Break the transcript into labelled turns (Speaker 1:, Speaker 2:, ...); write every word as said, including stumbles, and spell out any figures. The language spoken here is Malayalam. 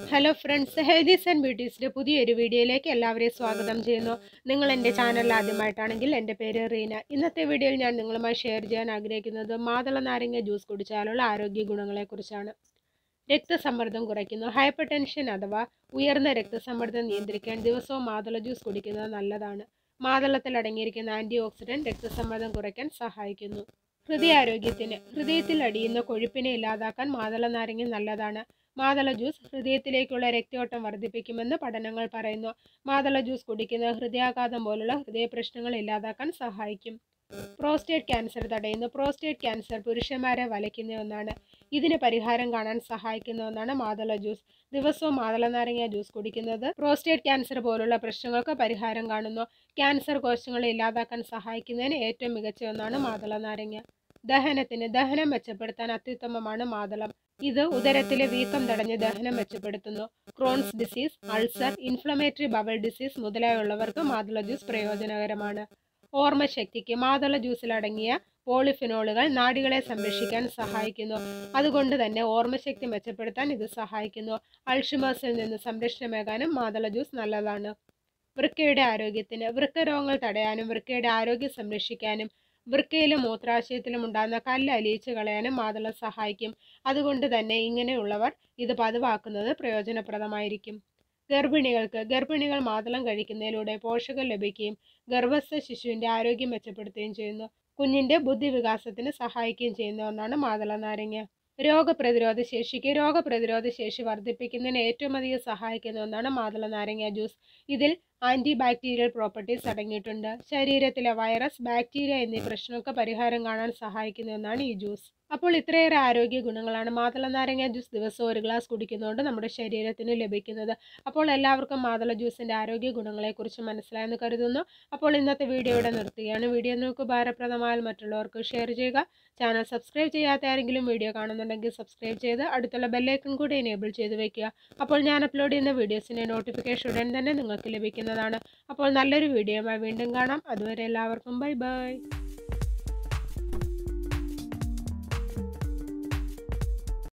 Speaker 1: ഹലോ ഫ്രണ്ട്സ്, ഹെൽതീസ് ആൻഡ് ബ്യൂട്ടീസിൻ്റെ പുതിയൊരു വീഡിയോയിലേക്ക് എല്ലാവരെയും സ്വാഗതം ചെയ്യുന്നു. നിങ്ങൾ എൻ്റെ ചാനൽ ആദ്യമായിട്ടാണെങ്കിൽ എൻ്റെ പേര് റീന. ഇന്നത്തെ വീഡിയോയിൽ ഞാൻ നിങ്ങളുമായി ഷെയർ ചെയ്യാൻ ആഗ്രഹിക്കുന്നത് മാതള നാരങ്ങ ജ്യൂസ് കുടിച്ചാലുള്ള ആരോഗ്യ ഗുണങ്ങളെക്കുറിച്ചാണ്. രക്തസമ്മർദ്ദം കുറയ്ക്കുന്നു. ഹൈപ്പർ ടെൻഷൻ അഥവാ ഉയർന്ന രക്തസമ്മർദ്ദം നിയന്ത്രിക്കാൻ ദിവസവും മാതള ജ്യൂസ് കുടിക്കുന്നത് നല്ലതാണ്. മാതളത്തിൽ അടങ്ങിയിരിക്കുന്ന ആൻറ്റി ഓക്സിഡൻറ്റ് രക്തസമ്മർദ്ദം കുറയ്ക്കാൻ സഹായിക്കുന്നു. ഹൃദയാരോഗ്യത്തിന് ഹൃദയത്തിൽ അടിയുന്ന കൊഴുപ്പിനെ ഇല്ലാതാക്കാൻ മാതള നാരങ്ങ നല്ലതാണ്. മാതള ജ്യൂസ് ഹൃദയത്തിലേക്കുള്ള രക്തയോട്ടം വർദ്ധിപ്പിക്കുമെന്ന് പഠനങ്ങൾ പറയുന്നു. മാതള ജ്യൂസ് കുടിക്കുന്നത് ഹൃദയാഘാതം പോലുള്ള ഹൃദയ പ്രശ്നങ്ങൾ ഇല്ലാതാക്കാൻ സഹായിക്കും. പ്രോസ്റ്റേറ്റ് ക്യാൻസർ തടയുന്നു. പ്രോസ്റ്റേറ്റ് ക്യാൻസർ പുരുഷന്മാരെ വലയ്ക്കുന്ന ഒന്നാണ്. ഇതിന് പരിഹാരം കാണാൻ സഹായിക്കുന്ന ഒന്നാണ് മാതള ജ്യൂസ്. ദിവസവും മാതള നാരങ്ങ ജ്യൂസ് കുടിക്കുന്നത് പ്രോസ്റ്റേറ്റ് ക്യാൻസർ പോലുള്ള പ്രശ്നങ്ങൾക്ക് പരിഹാരം കാണുന്നു. ക്യാൻസർ കോശങ്ങളെ ഇല്ലാതാക്കാൻ സഹായിക്കുന്നതിന് ഏറ്റവും മികച്ച ഒന്നാണ് മാതള നാരങ്ങ. ദഹനത്തിന് ദഹനം മെച്ചപ്പെടുത്താൻ അത്യുത്തമമാണ് മാതളം. ഇത് ഉദരത്തിലെ വീക്കം തടഞ്ഞ് ദഹനം മെച്ചപ്പെടുത്തുന്നു. Crohn's disease, ulcer, inflammatory bowel disease മുതലായുള്ളവർക്ക് മാതള ജ്യൂസ് പ്രയോജനകരമാണ്. ഓർമ്മശക്തിക്ക് മാതള ജ്യൂസിൽ അടങ്ങിയ പോളിഫിനോളുകൾ നാഡികളെ സംരക്ഷിക്കാൻ സഹായിക്കുന്നു. അതുകൊണ്ട് തന്നെ ഓർമ്മശക്തി മെച്ചപ്പെടുത്താൻ ഇത് സഹായിക്കുന്നു. അൾഷിമേഴ്സിൽ നിന്ന് സംരക്ഷണമേകാനും മാതള ജ്യൂസ് നല്ലതാണ്. വൃക്കയുടെ ആരോഗ്യത്തിന് വൃക്ക രോഗങ്ങൾ തടയാനും വൃക്കയുടെ ആരോഗ്യം സംരക്ഷിക്കാനും വൃക്കയിലും മൂത്രാശയത്തിലും ഉണ്ടാകുന്ന കല്ല് അലിയിച്ച് കളയാനും മാതളം സഹായിക്കും. അതുകൊണ്ട് തന്നെ ഇങ്ങനെയുള്ളവർ ഇത് പതിവാക്കുന്നത് പ്രയോജനപ്രദമായിരിക്കും. ഗർഭിണികൾക്ക് ഗർഭിണികൾ മാതളം കഴിക്കുന്നതിലൂടെ പോഷകം ലഭിക്കുകയും ഗർഭസ്ഥ ശിശുവിൻ്റെ ആരോഗ്യം മെച്ചപ്പെടുത്തുകയും ചെയ്യുന്നു. കുഞ്ഞിൻ്റെ ബുദ്ധിവികാസത്തിന് സഹായിക്കുകയും ചെയ്യുന്ന ഒന്നാണ് മാതള നാരങ്ങ. രോഗപ്രതിരോധ ശേഷിക്ക് രോഗപ്രതിരോധ ശേഷി വർദ്ധിപ്പിക്കുന്നതിന് ഏറ്റവും അധികം സഹായിക്കുന്ന ഒന്നാണ് മാതള നാരങ്ങ ജ്യൂസ്. ഇതിൽ ആൻറ്റി ബാക്ടീരിയൽ പ്രോപ്പർട്ടീസ് അടങ്ങിയിട്ടുണ്ട്. ശരീരത്തിലെ വൈറസ്, ബാക്ടീരിയ എന്നീ പ്രശ്നങ്ങൾക്ക് പരിഹാരം കാണാൻ സഹായിക്കുന്ന ഒന്നാണ് ഈ ജ്യൂസ്. അപ്പോൾ ഇത്രയേറെ ആരോഗ്യ ഗുണങ്ങളാണ് മാതള നാരങ്ങ ജ്യൂസ് ദിവസവും ഒരു ഗ്ലാസ് കുടിക്കുന്നതുകൊണ്ട് നമ്മുടെ ശരീരത്തിന് ലഭിക്കുന്നത്. അപ്പോൾ എല്ലാവർക്കും മാതള ജ്യൂസിൻ്റെ ആരോഗ്യ ഗുണങ്ങളെക്കുറിച്ച് മനസ്സിലായെന്ന് കരുതുന്നു. അപ്പോൾ ഇന്നത്തെ വീഡിയോ ഇവിടെ നിർത്തുകയാണ്. വീഡിയോ നിങ്ങൾക്ക് ഉപകാരപ്രദമായാൽ മറ്റുള്ളവർക്ക് ഷെയർ ചെയ്യുക. ചാനൽ സബ്സ്ക്രൈബ് ചെയ്യാത്ത ആരെങ്കിലും വീഡിയോ കാണുന്നുണ്ടെങ്കിൽ സബ്സ്ക്രൈബ് ചെയ്ത് അടുത്തുള്ള ബെല്ലൈക്കൺ കൂടി എനേബിൾ ചെയ്ത് വെക്കുക. അപ്പോൾ ഞാൻ അപ്ലോഡ് ചെയ്യുന്ന വീഡിയോസിൻ്റെ നോട്ടിഫിക്കേഷൻ ഉടൻ തന്നെ നിങ്ങൾക്ക് ലഭിക്കുന്നതാണ്. അപ്പോൾ നല്ലൊരു വീഡിയോയുമായി വീണ്ടും കാണാം. അതുവരെ എല്ലാവർക്കും ബൈ ബൈ.